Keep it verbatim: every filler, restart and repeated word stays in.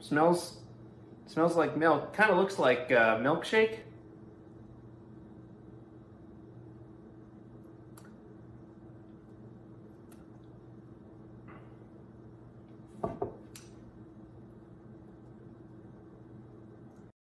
Smells, smells like milk. Kind of looks like uh, milkshake.